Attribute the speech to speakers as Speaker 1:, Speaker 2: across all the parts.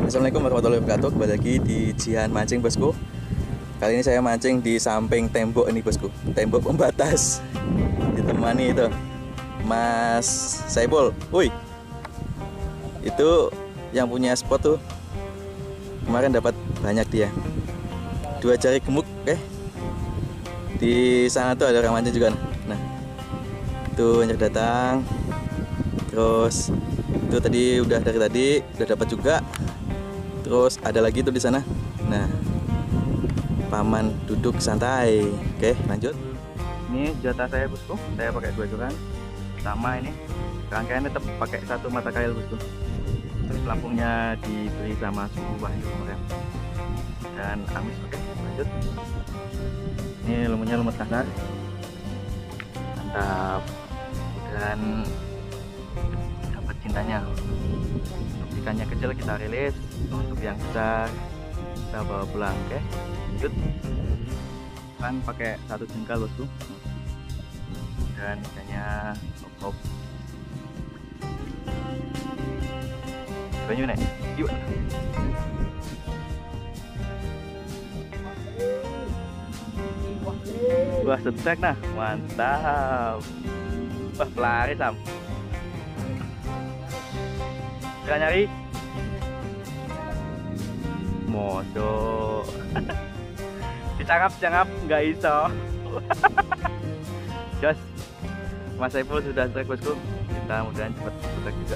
Speaker 1: Assalamualaikum warahmatullahi wabarakatuh. Kembali lagi di Jihan Mancing, bosku. Kali ini saya mancing di samping tembok ini, bosku. Tembok pembatas. Ditemani itu Mas Saipul. Woi, itu yang punya spot tuh. Kemarin dapat banyak dia. 2 jari gemuk, oke. Di sana tuh ada orang mancing juga. Nah, itu banyak datang. Terus itu tadi udah dari tadi udah dapat juga. Terus ada lagi tuh di sana. Nah, paman duduk santai. Oke, lanjut. Ini jatah saya, bosku. Saya pakai 2 joran. Sama ini rangkaian tetap pakai 1 mata kail, bosku. Terus pelampungnya diberi sama suhu Wahyu kemarin. Dan amis. Oke, lanjut. Ini lumutnya lumut kasar. Mantap. Dan dapat cintanya. Untuk ikannya kecil kita rilis, untuk yang besar kita bawa pulang. Oke, lanjut. Kan pakai 1 jengkal, bosku. Dan ikannya top. Banyu nek, yuk. Wah, setek nah, mantap. Wah, pelari Sam. Gak nyari? Modo. Dicangap nggak iso. Jos, Mas Saiful sudah strike, bosku. Kita mudahan cepat strike juga.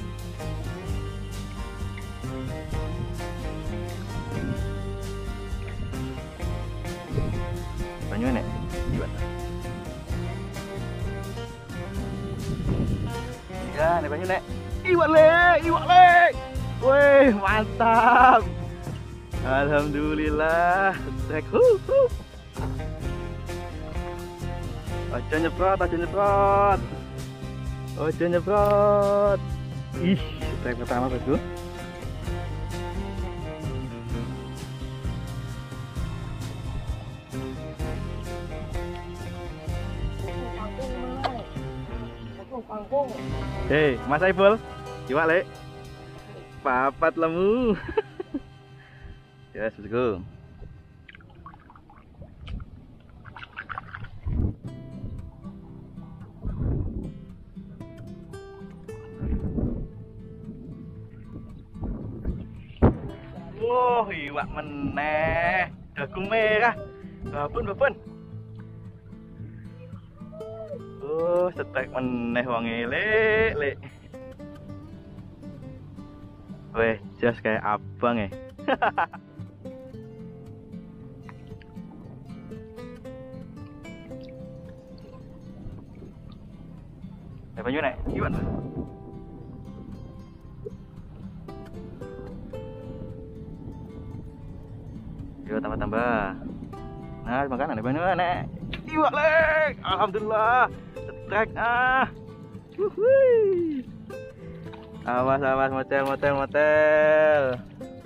Speaker 1: Banyu nek, gimana? Ya, nek banyu nek. Iwak le. Wih, mantap. Alhamdulillah, strike. Ojo nyebrot. Ih, strike pertama, bosku. Hei, Mas Saiful, iwak le. Papat lemu. Yes, let's go. Wah, iwak meneh. Dagung merah. Babon. Oh, setek meneh wong elek. Weh, jas kayak abang ya. Banyu nek, gimana? Yuk tambah. Nah, makan ada banyu nek. Iwak lek. Alhamdulillah. Setrek ah. Wuhui. Awas motel.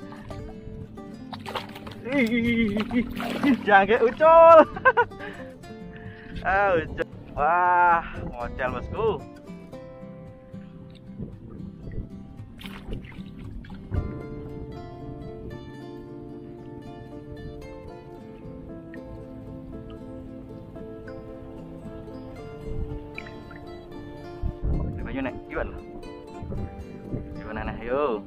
Speaker 1: Jangan ucul. Ucul. Wah, motel, bosku. Banyu nek, gimana nah, yo.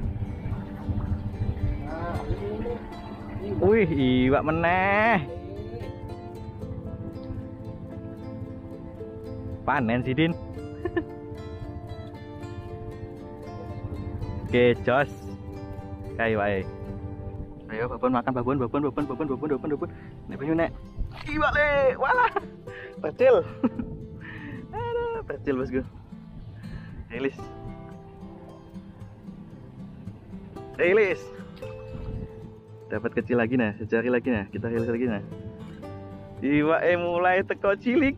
Speaker 1: Wih, iwak meneh. Panen sih, Din. Oke, jos. Kayak wae. Ayo, babon makan, babon. Nek banyu nek. Iwak le, walah. Percil. Aduh, percil, bosku. Rilis. Dapat kecil lagi nah, sejari lagi nah. Kita rilis lagi nah. Iwak mulai teko cilik.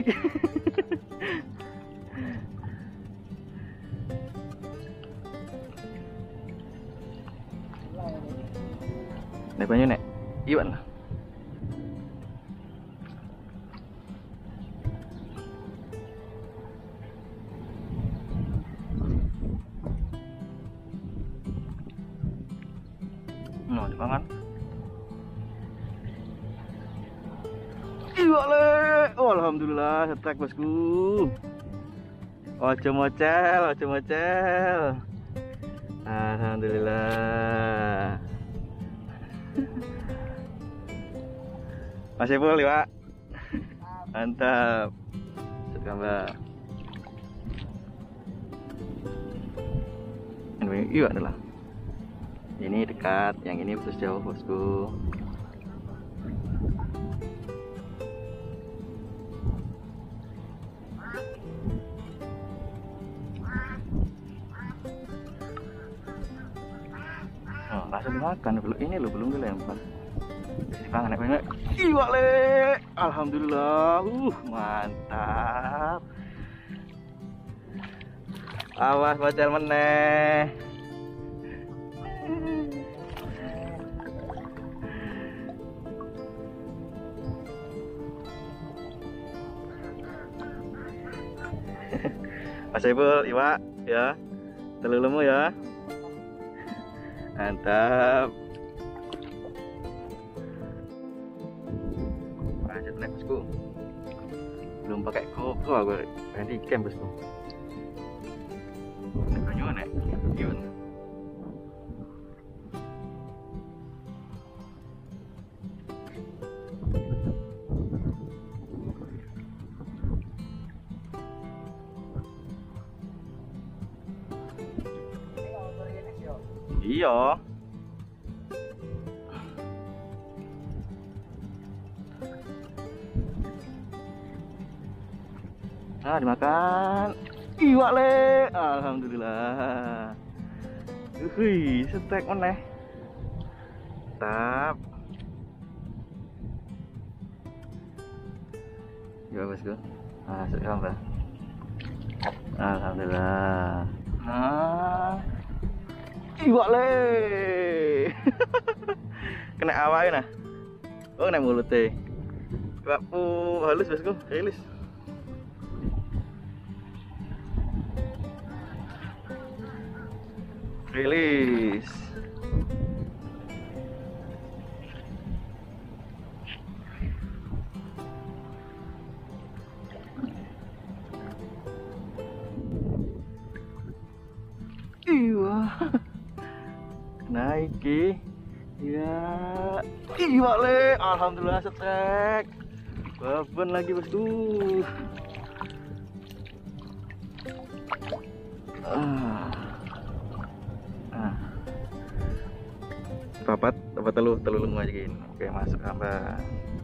Speaker 1: Nek banyu nek. Iwak lah. Nah, dipangan. Iya le. Oh, alhamdulillah setrek bosku. Ojo mocel, ojo mocel. Alhamdulillah. Masih boleh, Pak. Mantap. Gambar. Ini adalah. Ini dekat, yang ini terus jauh, bosku. Oh, langsung dimakan dulu. Ini lo belum dilempar. Dipangan apa? Iya le. Alhamdulillah. Mantap. Awas bocel meneh. Mas Saiful, Iwa ya. Telulumu ya. Mantap. Lanjut nih bosku. Belum pakai GoPro aku ganti cam bosku. Gimana? Gimana? Iya. Nah, dimakan. Iwak le. Alhamdulillah. Wih, setek meneh. Tap. Gimana bosku? Masuk gambar. Alhamdulillah. Nah. Iwak le. Kena awalnya nah. Oh, kena mulutnya. Iwak halus bosku, halus. Rilis. Iya. Naiki. Ya. Iya le. Alhamdulillah setrek. Babon lagi bosku. Papat apa telu lemu aja gini. Oke, masuk gambar.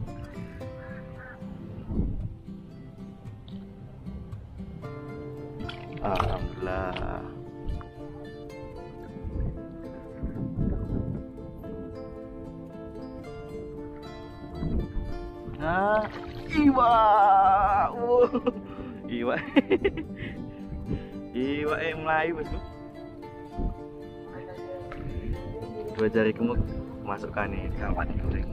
Speaker 1: Alhamdulillah. Nah, iwa. Iwa. Iwa Melayu bosku. Dua jari gemuk masukkan nih kapan digoreng.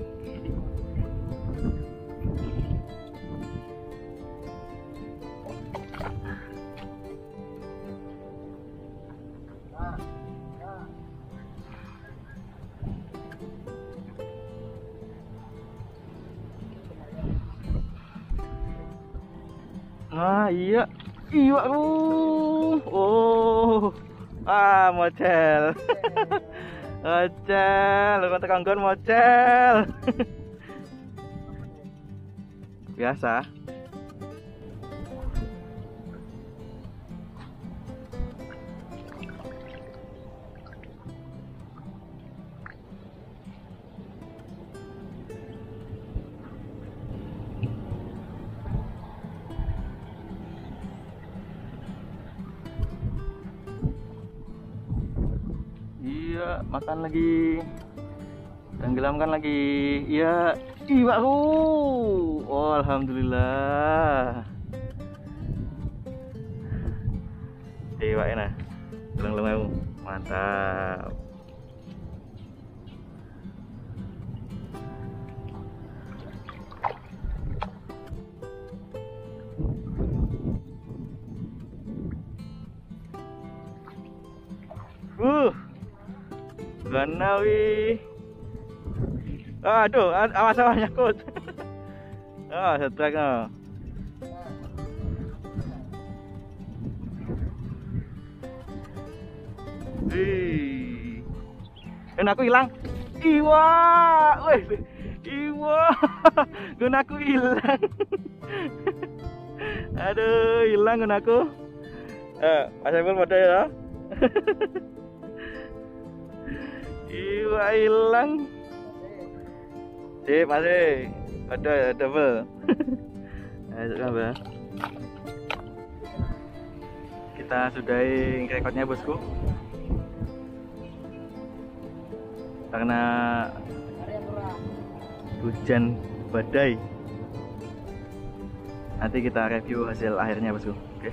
Speaker 1: Nah, iya. Iya, oh. Mocel. Mocel, lu kata kanggon mocel. Biasa. Iya, makan lagi. Tenggelamkan lagi. Iya, iwak. Oh, alhamdulillah. Iwak enak. Leng-leng, mantap. Ganawi. Aduh, awas nyangkut. Oh, setrek no. Ih. Aku hilang. Iwa, wih, iwa, gunaku hilang. Aduh, hilang gunaku. Mas Saiful pada ya. Iwa hilang. Sip, masih. Ada double. Ayo coba. Kita sudahi rekodnya bosku. Karena hujan badai. Nanti kita review hasil akhirnya bosku. Oke.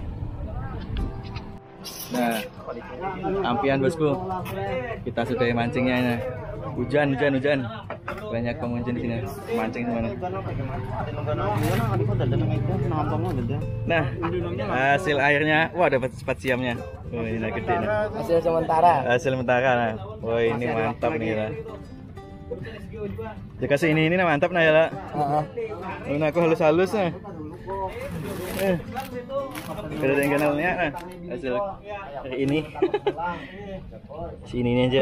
Speaker 1: Nah, ampian bosku. Kita sudahi mancingnya ini. Hujan. Banyak pengunjung di sini mancing mana. Nah, hasil airnya, wah dapat 4 siamnya. Oh, ini gede nih.
Speaker 2: Hasil sementara.
Speaker 1: Hasil sementara. Nah. Wah, ini mantap nih lah. Dikasih ini mantap nah ya lah. Ini aku halus-halus nah. Ada yang kenalnya nah. Hasil hari ini. Sini aja.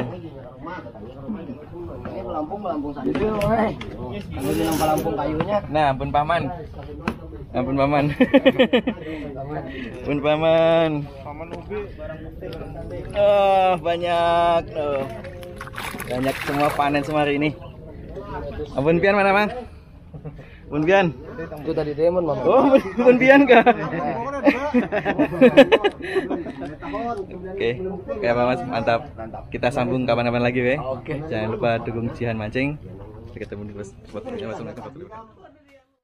Speaker 2: Ini Pelampung Sanjil, woi. Kamu bilang Pelampung kayunya.
Speaker 1: Nah, ampun paman. Ampun paman. Ampun paman. Paman ubi barang bukti. Oh, banyak. Oh. Banyak semua panen semua hari ini. Ampun pian mana, Bang? Ampun pian.
Speaker 2: Itu tadi Demon, Bang.
Speaker 1: Oh, ampun pian kah? Oke, kayak Mas, mantap. Kita sambung kapan-kapan lagi, we.
Speaker 2: Oke.
Speaker 1: Jangan lupa dukung Jihan Mancing. Sampai ketemu di podcast. Wassalamualaikum warahmatullahi wabarakatuh.